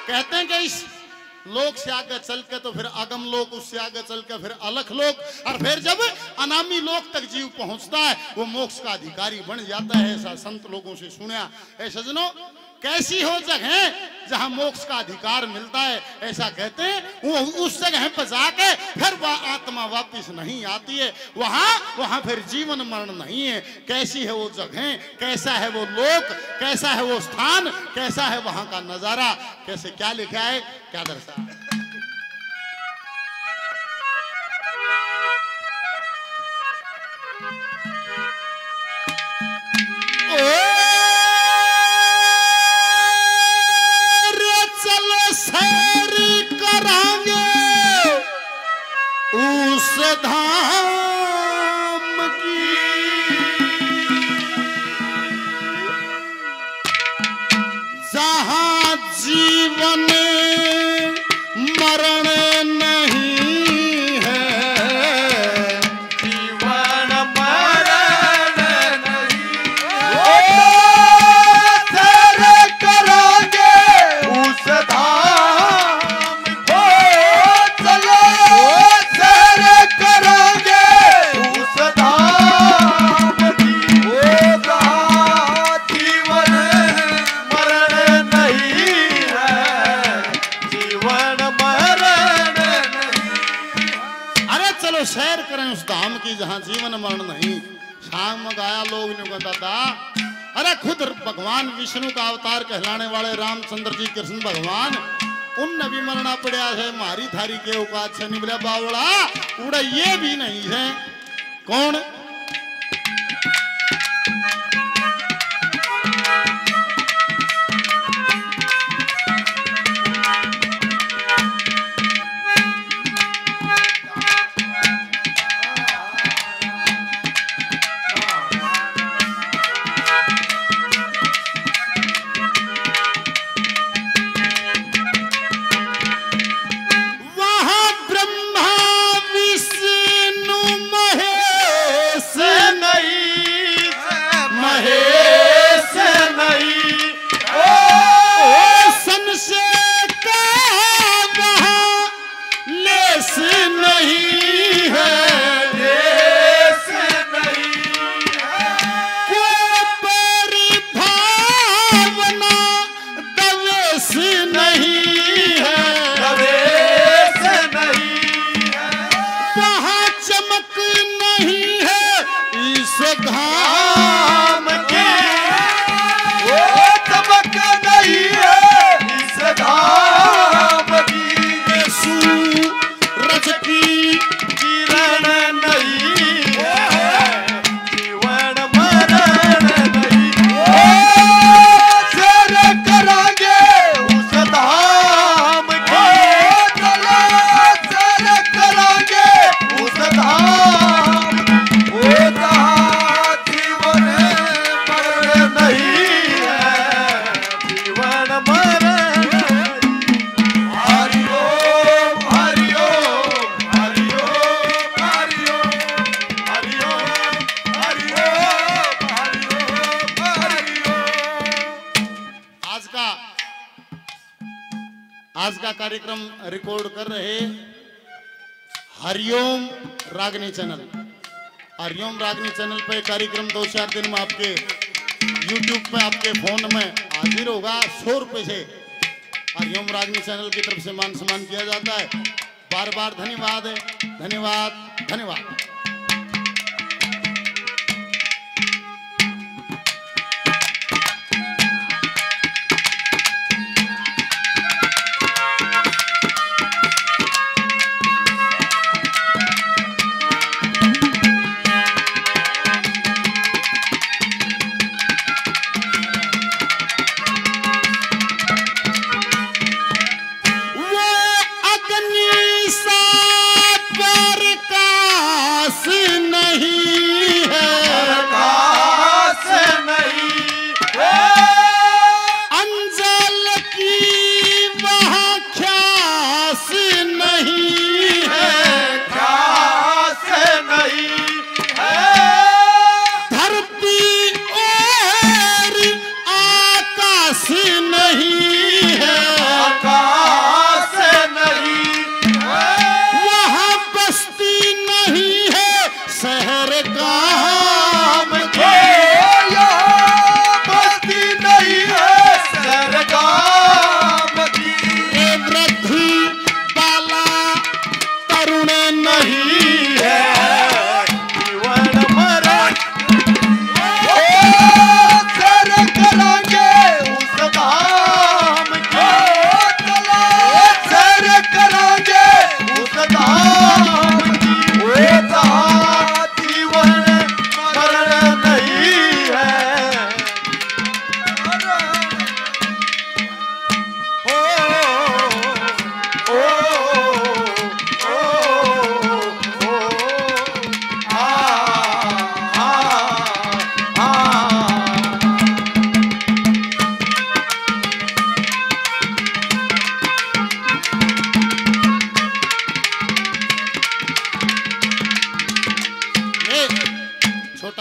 कहते हैं कि इस लोक से आगे चल के तो फिर अगम लोक, उससे आगे चल के फिर अलख लोक, और फिर जब अनामी लोक तक जीव पहुंचता है वो मोक्ष का अधिकारी बन जाता है। ऐसा संत लोगों से सुना है। सज्जनों, कैसी हो जगह जहां मोक्ष का अधिकार मिलता है, ऐसा कहते हैं वो उस जगह पर जाके फिर वह आत्मा वापस नहीं आती है। वहां फिर जीवन मरण नहीं है। कैसी है वो जगह, कैसा है वो लोक, कैसा है वो स्थान, कैसा है वहां का नजारा, कैसे क्या लिखा है, क्या दर्शा है। उस धाम की जहां जीवन मरण नहीं है, जीवन मरण नहीं करांगे उस धाम को, चलो सैर करें उस धाम की जहां जीवन मरण नहीं। शाम में गाया लोग ने कहता था, अरे खुद भगवान विष्णु का अवतार कहलाने वाले रामचंद्र जी कृष्ण भगवान उन भी मरना पड़ा है। मारी थारी के औकात से निबला बावड़ा उड़ा ये भी नहीं है। कौन? आज का कार्यक्रम रिकॉर्ड कर रहे हरिओम रागनी चैनल। हरिओम रागनी चैनल पे कार्यक्रम 2-4 दिन में आपके YouTube पे आपके फोन में हाजिर होगा। 100 रुपये से हरिओम रागनी चैनल की तरफ से मान सम्मान किया जाता है। बार बार धन्यवाद है, धन्यवाद, धन्यवाद।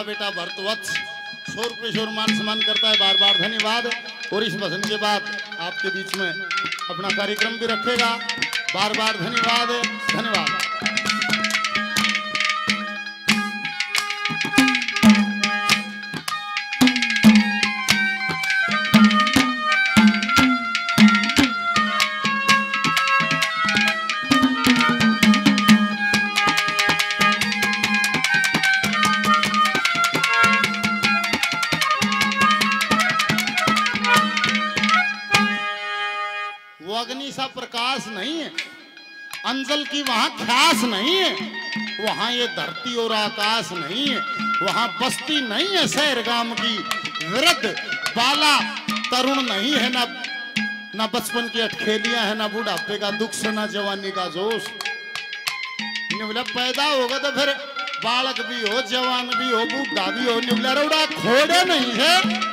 आपका बेटा भरतवत्स 100 रुपये शोर मान सम्मान करता है, बार बार धन्यवाद। और इस भजन के बाद आपके बीच में अपना कार्यक्रम भी रखेगा, बार बार धन्यवाद धन्यवाद। अग्नि सा प्रकाश नहीं है, अंजल की वहां ख्यास नहीं है, वहां ये धरती और आकाश नहीं है, वहां बस्ती नहीं है शहर गांव की, वृद्ध बाला तरुण नहीं है, ना बचपन की अटखेलियां है, ना बुढ़ापे का दुख से, ना जवानी का जोश। बोला पैदा होगा तो फिर बालक भी हो, जवान भी हो, बूढ़ा भी हो, निबला रोड़ा खोड़े नहीं है।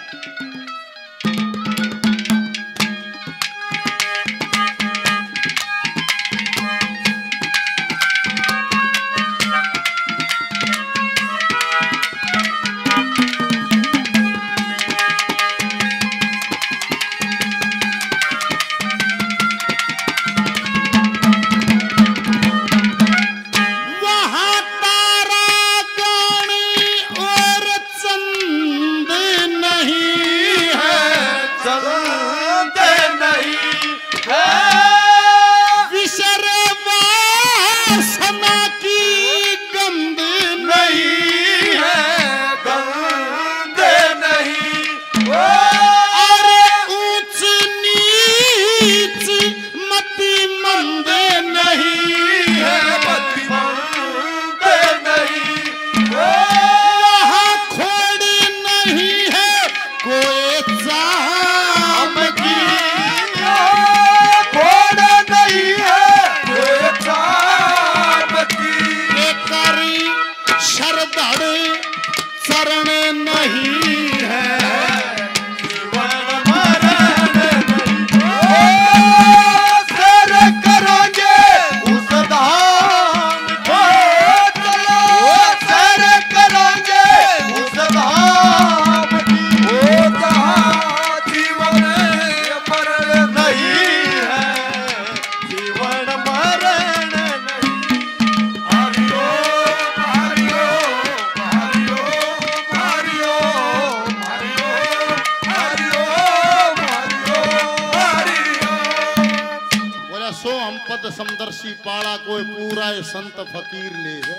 समदर्शी पाड़ा कोई पूरा संत फकीर ले है,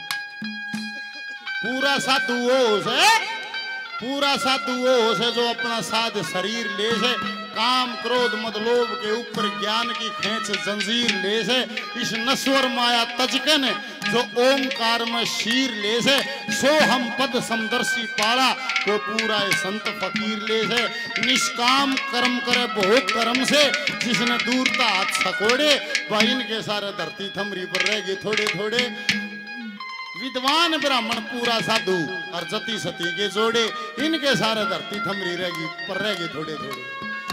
पूरा साधु वो है, पूरा साधु वो है जो अपना साध शरीर ले है, काम क्रोध मद लोभ के ऊपर ज्ञान की खेच जंजीर ले है, इस नश्वर माया तजकन जो ओमकार में शीर ले है, सो हम पद समदर्शी पाड़ा को पूरा संत फकीर ले है, निष्काम कर्म करे भोग कर्म से, जिसने दूरता हाथ सकोड़े वह इनके सारे धरती थमरी पर रहेगी थोड़े थोड़े। विद्वान ब्राह्मण पूरा साधु और जति सती के जोड़े, इनके सारे धरती थमरी रहेगी पर रहेगी थोड़े थोड़े।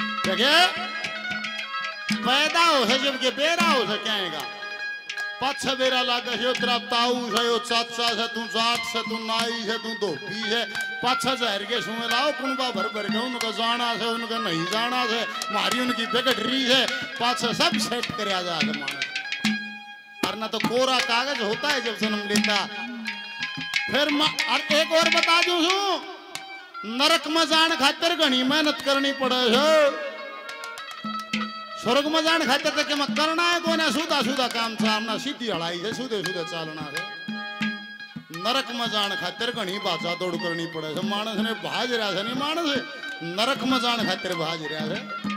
पैदा हो है जब के बेरा हो से कहेगा पछ बेरा लागे हो तेरा ताऊ से हो चाचा से तू जाट से तू नाई से तू धोबी है पछ जहर के सुने लाओ कुंबा भर भर के उनका जाना से उनका नहीं जाना से मारी उनकी बेगटरी है पाछ सब सेट करया जा वरना तो कोरा कागज होता है जब जन्म लेता। फिर एक और बता दूं नरक में जान खातिर घनी मेहनत करनी पड़े है, स्वर्ग में जान खातिर तक मैं करना है कोने सुधा सुधा काम सामना सीधी हड़ाई है सीधे सीधे चालना है। नरक में जान खातिर घनी भाजा दौड़ करनी पड़े है, मानस ने भाज रहा है नहीं मानस नरक में जान खातिर भाज रहा है।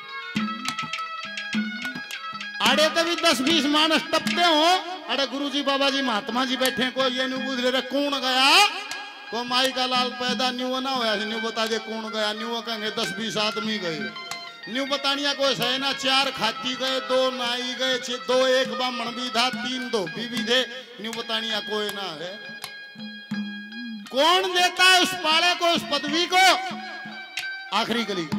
आड़े तो भी 10-20 मानस टपते हो, अरे गुरुजी बाबा जी महात्मा जी बैठे को ये न्यू बुझ ले कौन गया को माई का लाल पैदा न्यू ना होया न्यू बता दे कौन गया, न्यू कहेंगे 10-20 आदमी गए, न्यू बतानिया कोई है ना 4 खाती गए 2 नाई गए 2 एक ब्राह्मण भी था 3 धोबी भी थे, न्यू बतानिया कोई ना है। कौन देता है उस पाले को उस पदवी को? आखिरी गली